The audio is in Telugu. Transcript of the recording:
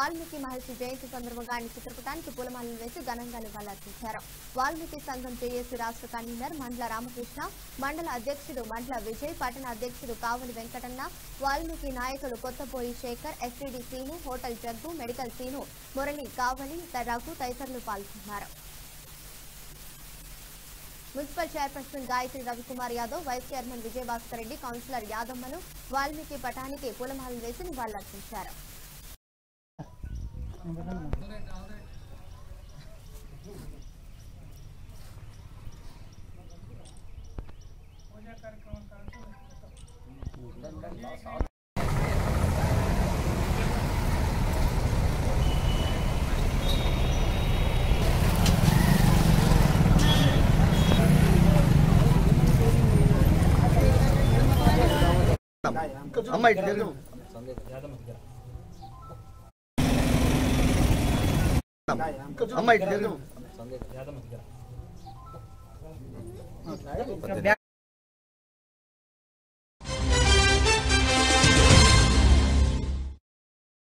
వాల్మీకి మహర్షి జయంతి సందర్భంగా ఆయన చిత్రపటానికి పూలమాలలు వేసి ఘనంగా నివాళులర్పించారు. వాల్మీకి సంఘం జేఏసీ రాష్ట్ర కన్వీనర్ మండల రామకృష్ణ, మండల అధ్యక్షుడు మండల విజయ్, పట్టణ అధ్యక్షుడు కావలి వెంకటన్న, వాల్మీకి నాయకులు Kothapoyi Shekhar, STD Seenu, hotel Jaggu, medical Seenu, Murali, Kavali, Raghu తదితరులు పాల్గొన్నారు. Municipal chairperson Gayatri Ravikumar Yadav, vice chairman Vijayabhaskar Reddy, councillor యాదమ్మలు వాల్మీకి పటానికి పూలమాలలు వేసి నివాళులర్పించారు. అమ్మాయి అమ్మాయి